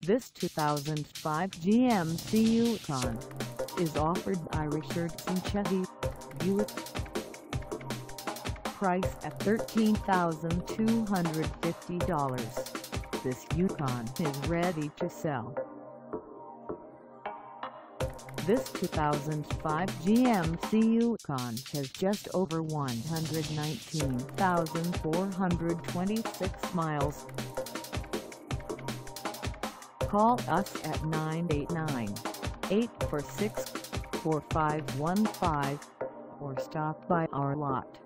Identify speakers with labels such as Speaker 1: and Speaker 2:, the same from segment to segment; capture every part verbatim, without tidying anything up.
Speaker 1: This two thousand five G M C Yukon is offered by Richardson Chevy, Buick. Price at thirteen thousand two hundred fifty dollars. This Yukon is ready to sell. This two thousand five G M C Yukon has just over one hundred nineteen thousand four hundred twenty-six miles. Call us at nine eight nine, eight four six, four five one five or stop by our lot.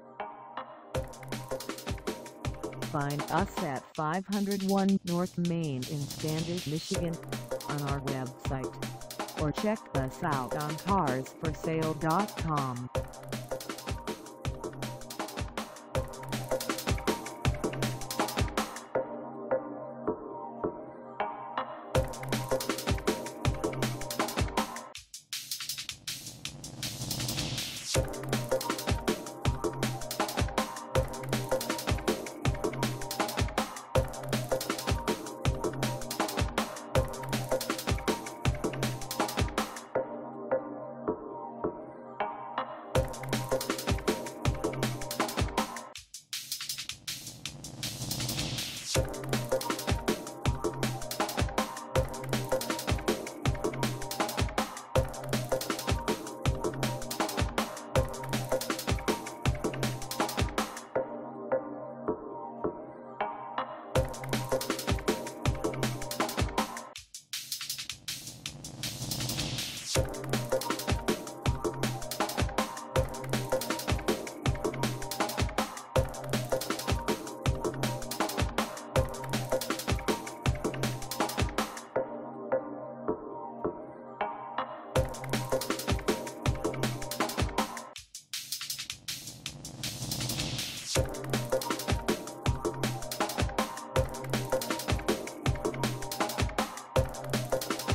Speaker 1: Find us at five oh one North Main in Standish, Michigan on our website, or check us out on cars for sale dot com.